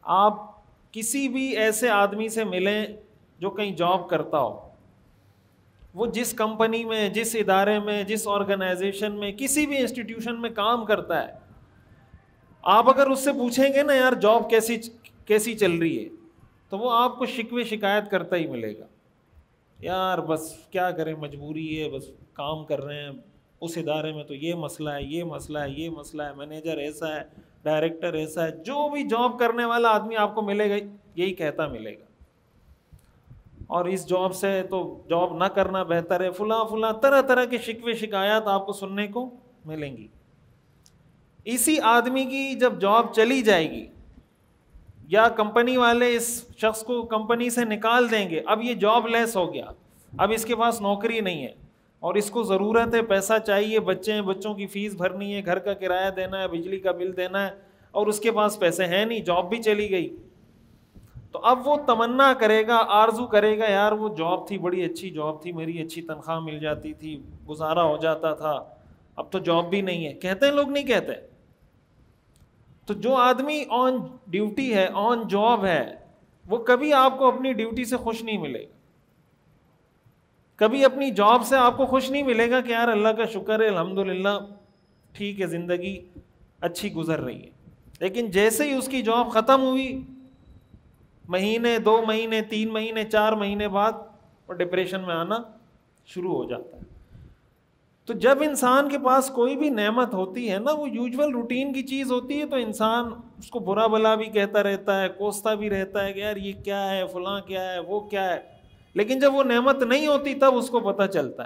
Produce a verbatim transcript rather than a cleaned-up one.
آپ کسی بھی ایسے آدمی سے ملیں جو کہیں جاب کرتا ہو، وہ جس کمپنی میں، جس ادارے میں، جس آرگنائزیشن میں، کسی بھی انسٹیٹیوشن میں کام کرتا ہے، آپ اگر اس سے پوچھیں گے نا یار جاب کیسی کیسی چل رہی ہے، تو وہ آپ کو شکوے شکایت کرتا ہی ملے گا، یار بس کیا کریں مجبوری ہے، بس کام کر رہے ہیں، اس ادارے میں تو یہ مسئلہ ہے، یہ مسئلہ ہے، یہ مسئلہ ہے، مینیجر ایسا ہے، ڈائریکٹر ایسا ہے۔ جو بھی جاب کرنے والا آدمی آپ کو ملے گا یہی کہتا ملے گا، اور اس جاب سے تو جاب نہ کرنا بہتر ہے، فلاں فلاں طرح طرح کے شکوے شکایات آپ کو سننے کو ملیں گی۔ اسی آدمی کی جب جاب چلی جائے گی یا کمپنی والے اس شخص کو کمپنی سے نکال دیں گے، اب یہ جاب لیس ہو گیا، اب اس کے پاس نوکری نہیں ہے اور اس کو ضرورت ہے، پیسہ چاہیے، بچے ہیں، بچوں کی فیس بھرنی ہے، گھر کا کرایہ دینا ہے، بجلی کا بل دینا ہے، اور اس کے پاس پیسے ہیں نہیں، جاب بھی چلی گئی، تو اب وہ تمنا کرے گا، آرزو کرے گا، یار وہ جاب تھی، بڑی اچھی جاب تھی میری، اچھی تنخواہ مل جاتی تھی، گزارا ہو جاتا تھا، اب تو جاب بھی نہیں ہے۔ کہتے ہیں لوگ نہیں کہتے؟ تو جو آدمی آن ڈیوٹی ہے، آن جاب ہے، وہ کبھی آپ کو اپنی ڈیوٹی سے خوش نہیں ملے گا، کبھی اپنی جاب سے آپ کو خوش نہیں ملے گا کہ یار اللہ کا شکر ہے الحمدللہ ٹھیک ہے، زندگی اچھی گزر رہی ہے۔ لیکن جیسے ہی اس کی جاب ختم ہوئی، مہینے، دو مہینے، تین مہینے، چار مہینے بعد وہ ڈپریشن میں آنا شروع ہو جاتا ہے۔ تو جب انسان کے پاس کوئی بھی نعمت ہوتی ہے نا، وہ یوجول روٹین کی چیز ہوتی ہے، تو انسان اس کو برا بلا بھی کہتا رہتا ہے، کوستا بھی رہتا ہے کہ یار یہ کیا ہے، فلاں کیا ہے، وہ کیا ہے، لیکن جب وہ نعمت نہیں ہوتی تب اس کو پتہ چلتا ہے۔